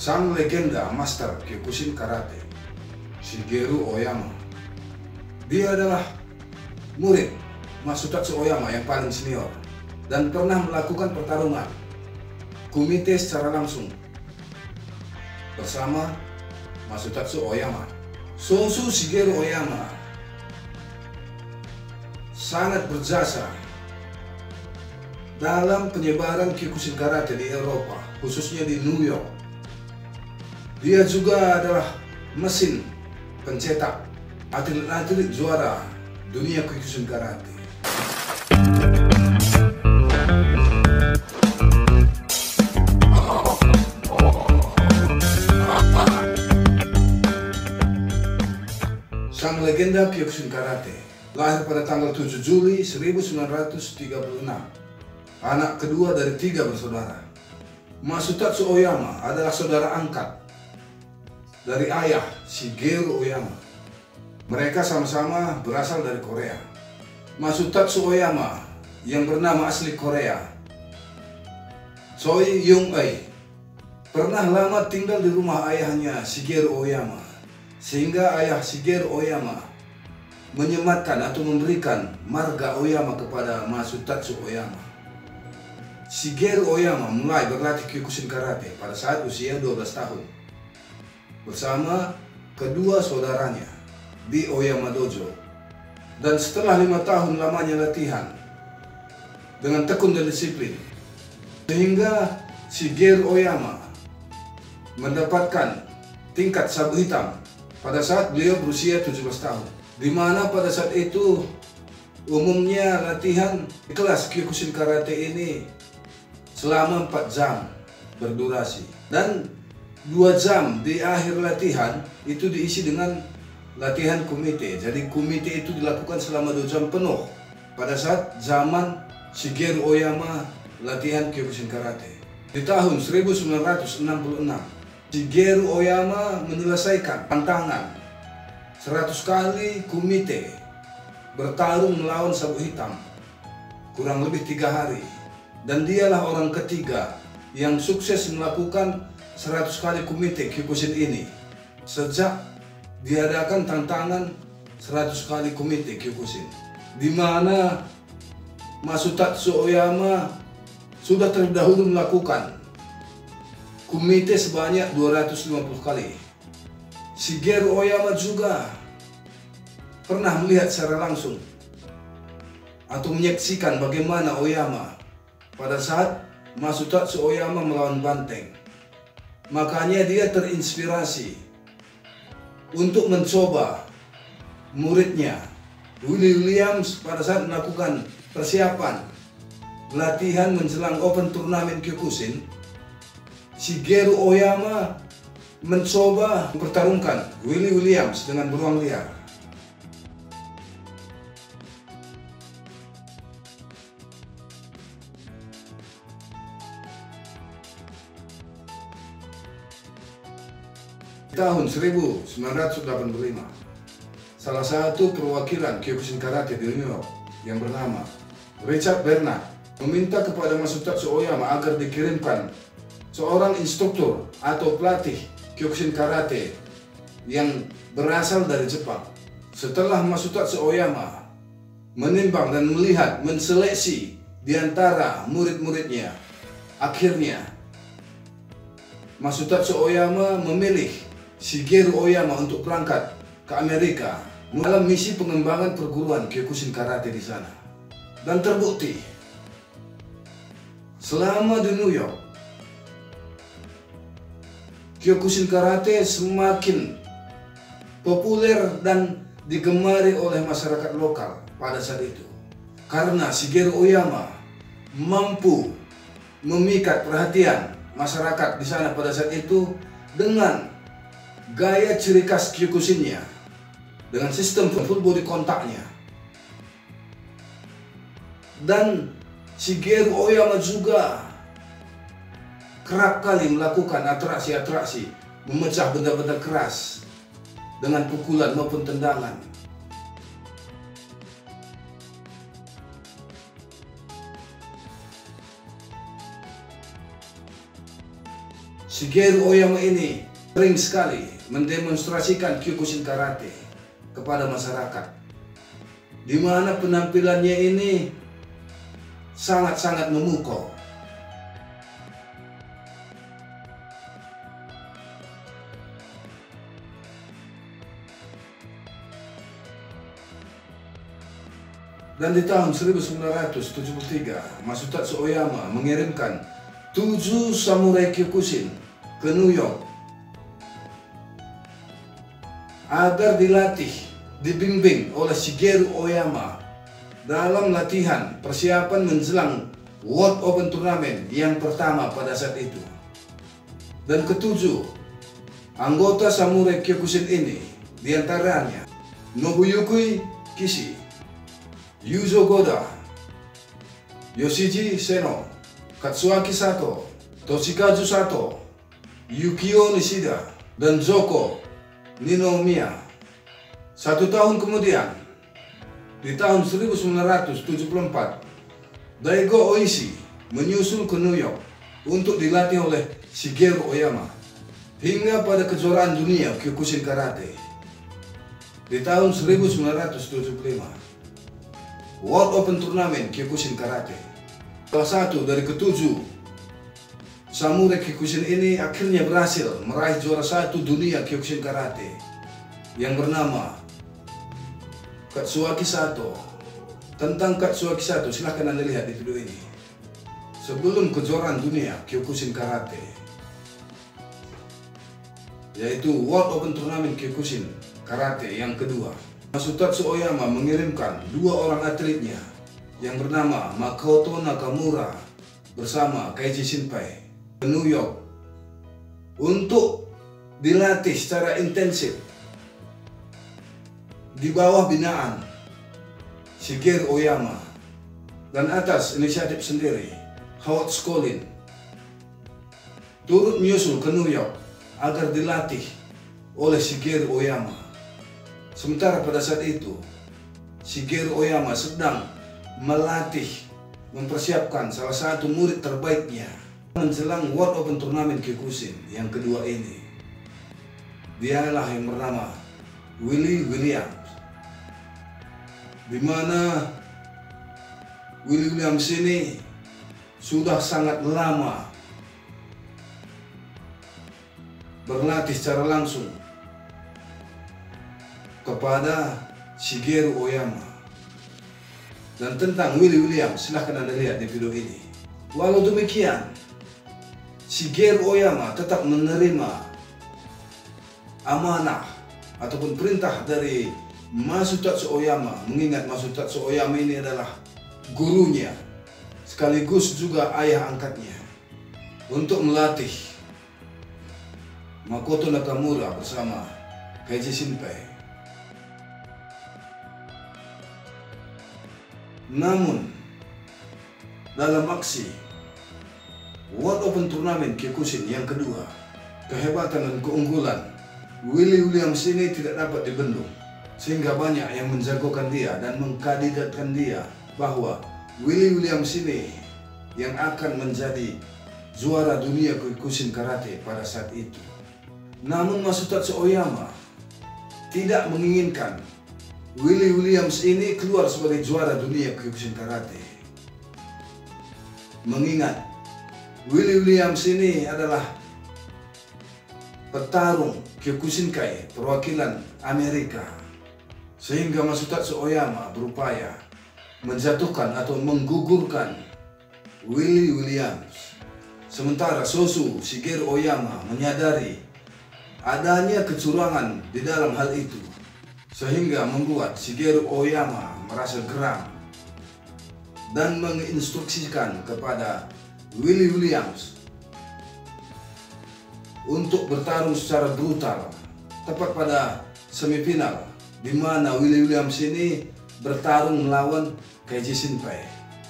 sang legenda master Kyokushin Karate, Shigeru Oyama. Dia adalah murid Masutatsu Oyama yang paling senior dan pernah melakukan pertarungan kumite secara langsung bersama Masutatsu Oyama. Sosu Shigeru Oyama sangat berjasa dalam penyebaran Kyokushin Karate di Eropa, khususnya di New York. Dia juga adalah mesin pencetak atlet-atlet juara dunia Kyokushin Karate. Sang legenda Kyokushin Karate lahir pada tanggal 7 Juli 1936. Anak kedua dari 3 bersaudara. Masutatsu Oyama adalah saudara angkat dari ayah Shigeru Oyama. Mereka sama-sama berasal dari Korea. Masutatsu Oyama yang bernama asli Korea, Choi Young-ei, pernah lama tinggal di rumah ayahnya Shigeru Oyama, sehingga ayah Shigeru Oyama menyematkan atau memberikan marga Oyama kepada Masutatsu Oyama. Shigeru Oyama mulai berlatih Kyokushin Karate pada saat usia 12 tahun bersama kedua saudaranya di Oyama Dojo. Dan setelah 5 tahun lamanya latihan dengan tekun dan disiplin, sehingga Shigeru Oyama mendapatkan tingkat sabu hitam pada saat beliau berusia 17 tahun. Di mana pada saat itu umumnya latihan di kelas Kyokushin Karate ini selama 4 jam berdurasi. Dan 2 jam di akhir latihan itu diisi dengan latihan kumite. Jadi kumite itu dilakukan selama 2 jam penuh pada saat zaman Shigeru Oyama latihan Kyokushin Karate. Di tahun 1966, Shigeru Oyama menyelesaikan tantangan 100 kali kumite bertarung melawan sabu hitam kurang lebih 3 hari. Dan dialah orang ketiga yang sukses melakukan 100 kali kumite Kyokushin ini sejak diadakan tantangan 100 kali kumite Kyokushin, di mana Masutatsu Oyama sudah terlebih dahulu melakukan kumite sebanyak 250 kali. Shigeru Oyama juga pernah melihat secara langsung atau menyaksikan bagaimana Oyama pada saat Masutatsu Oyama melawan banteng. Makanya dia terinspirasi untuk mencoba muridnya Willie Williams pada saat melakukan persiapan latihan menjelang Open Turnamen Kyokushin. Shigeru Oyama mencoba mempertarungkan Willie Williams dengan beruang liar. Di tahun 1985, salah satu perwakilan Kyokushin Karate di New York yang bernama Richard Bernard meminta kepada Masutatsu Oyama agar dikirimkan seorang instruktur atau pelatih Kyokushin Karate yang berasal dari Jepang. Setelah Masutatsu Oyama menimbang dan melihat, menseleksi di antara murid-muridnya, akhirnya Masutatsu Oyama memilih Shigeru Oyama untuk berangkat ke Amerika dalam misi pengembangan perguruan Kyokushin Karate di sana. Dan terbukti, selama di New York, Kyokushin Karate semakin populer dan digemari oleh masyarakat lokal pada saat itu. Karena Shigeru Oyama mampu memikat perhatian masyarakat di sana pada saat itu dengan gaya ciri khas Kyokushinnya, dengan sistem full body kontaknya. Dan Shigeru Oyama juga kerap kali melakukan atraksi-atraksi, memecah benda-benda keras dengan pukulan maupun tendangan. Shigeru Oyama ini sering sekali mendemonstrasikan Kyokushin Karate kepada masyarakat, di mana penampilannya ini sangat-sangat memukau. Dan di tahun 1973, Masutatsu Oyama mengirimkan 7 samurai Kyokushin ke New York agar dilatih, dibimbing oleh Shigeru Oyama dalam latihan persiapan menjelang World Open Tournament yang pertama pada saat itu. Dan ketujuh anggota samurai Kyokushin ini diantaranya Nobuyuki Kishi, Yuzo Goda, Yoshiji Seno, Katsuaki Sato, Toshikazu Sato, Yukio Nishida, dan Joko Ninomiya. 1 tahun kemudian, di tahun 1974, Daigo Oishi menyusul ke New York untuk dilatih oleh Shigeru Oyama hingga pada kejuaraan dunia Kyokushin Karate di tahun 1975. World Open Tournament Kyokushin Karate. Salah satu dari ketujuh samurai Kyokushin ini akhirnya berhasil meraih juara 1 dunia Kyokushin Karate yang bernama Katsuaki Sato. Tentang Katsuaki Sato silahkan Anda lihat di video ini. Sebelum kejuaraan dunia Kyokushin Karate, yaitu World Open Tournament Kyokushin Karate yang kedua, Masutatsu Oyama mengirimkan 2 orang atletnya yang bernama Makoto Nakamura bersama Keiji Shinpei ke New York untuk dilatih secara intensif di bawah binaan Shigeru Oyama dan atas inisiatif sendiri. Howard Skolin turut menyusul ke New York agar dilatih oleh Shigeru Oyama. Sementara pada saat itu, Shigeru Oyama sedang melatih, mempersiapkan salah satu murid terbaiknya menjelang World Open Tournament Kyokushin yang kedua ini. Dialah yang bernama Willie Williams, di mana Willie Williams ini sudah sangat lama berlatih secara langsung kepada Shigeru Oyama. Dan tentang Willie Williams silahkan Anda lihat di video ini. Walau demikian, Shigeru Oyama tetap menerima amanah ataupun perintah dari Masutatsu Oyama, mengingat Masutatsu Oyama ini adalah gurunya sekaligus juga ayah angkatnya, untuk melatih Makoto Nakamura bersama Keiji Shinpei. Namun, dalam aksi World Open Tournament Kyokushin yang kedua, kehebatan dan keunggulan Willie Williams ini tidak dapat dibendung, sehingga banyak yang menjagokan dia dan mengkandidatkan dia bahwa Willie Williams ini yang akan menjadi juara dunia Kyokushin Karate pada saat itu. Namun Masutatsu Oyama tidak menginginkan Willie Williams ini keluar sebagai juara dunia Kyokushin Karate. Mengingat Willie Williams ini adalah petarung Kyokushinkai perwakilan Amerika, sehingga Masutatsu Oyama berupaya menjatuhkan atau menggugurkan Willie Williams. Sementara Sosu Shigeru Oyama menyadari adanya kecurangan di dalam hal itu, sehingga membuat Shigeru Oyama merasa geram dan menginstruksikan kepada Willie Williams untuk bertarung secara brutal tepat pada semifinal, di mana Willie Williams ini bertarung melawan Keiji Shinpei.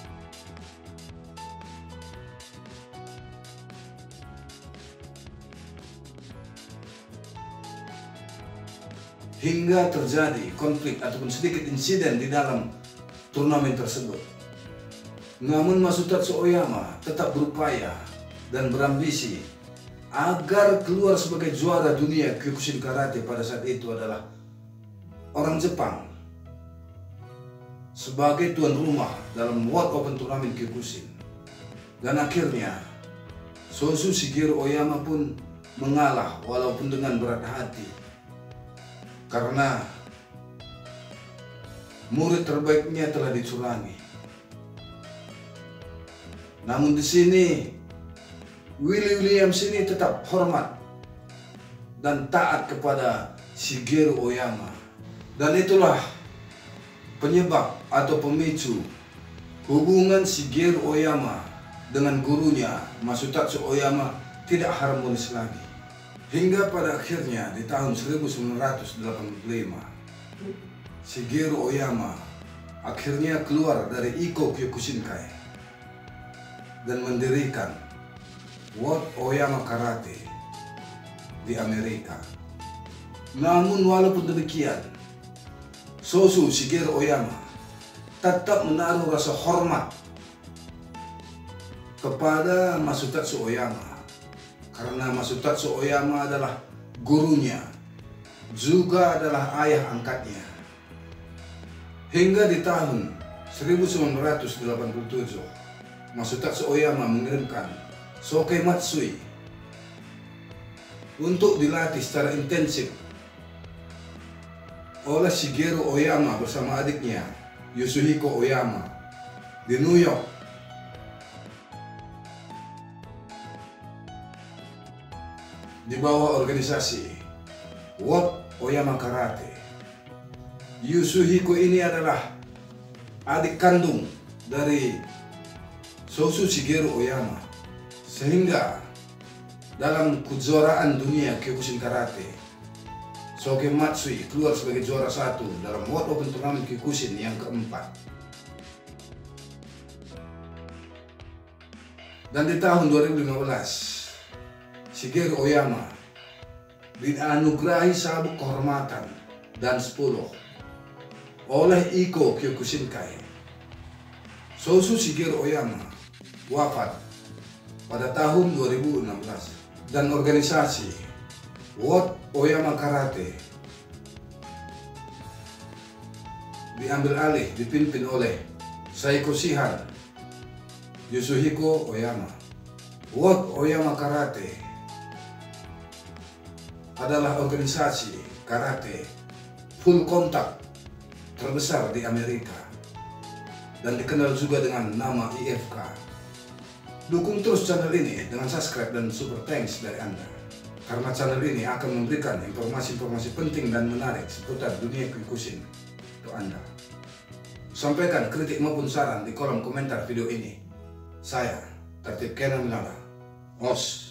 Hingga terjadi konflik ataupun sedikit insiden di dalam turnamen tersebut. Namun Masutatsu Oyama tetap berupaya dan berambisi agar keluar sebagai juara dunia Kyokushin Karate pada saat itu adalah orang Jepang sebagai tuan rumah dalam World Open Turnamen Kyokushin. Dan akhirnya Sosu Shigeru Oyama pun mengalah walaupun dengan berat hati, karena murid terbaiknya telah dicurangi. Namun di sini Willie Williams ini tetap hormat dan taat kepada Shigeru Oyama. Dan itulah penyebab atau pemicu hubungan Shigeru Oyama dengan gurunya Masutatsu Oyama tidak harmonis lagi. Hingga pada akhirnya di tahun 1985, Shigeru Oyama akhirnya keluar dari Iko Kyokushinkai dan mendirikan World Oyama Karate di Amerika. Namun walaupun demikian, Sosu Shigeru Oyama tetap menaruh rasa hormat kepada Masutatsu Oyama, karena Masutatsu Oyama adalah gurunya, juga adalah ayah angkatnya. Hingga di tahun 1987, Masutatsu Oyama mengirimkan Soke Matsui untuk dilatih secara intensif oleh Shigeru Oyama bersama adiknya Yasuhiko Oyama di New York. Di bawah organisasi World Oyama Karate. Yasuhiko ini adalah adik kandung dari Sosu Shigeru Oyama, sehingga dalam kejuaraan dunia Kyokushin Karate, Soke Matsui keluar sebagai juara 1 dalam World Open Turnamen Kyokushin yang keempat. Dan di tahun 2015, Shigeru Oyama dianugerahi sabuk kehormatan dan 10 oleh Iko Kyokushinkai. Sosu Shigeru Oyama wafat pada tahun 2016 dan organisasi World Oyama Karate diambil alih dipimpin oleh Saiko Shihan Yasuhiko Oyama. World Oyama Karate adalah organisasi karate full kontak terbesar di Amerika dan dikenal juga dengan nama IFK. Dukung terus channel ini dengan subscribe dan super thanks dari Anda, karena channel ini akan memberikan informasi-informasi penting dan menarik seputar dunia Kyokushin untuk Anda. Sampaikan kritik maupun saran di kolom komentar video ini. Saya, Tertib Kena Milala. Os.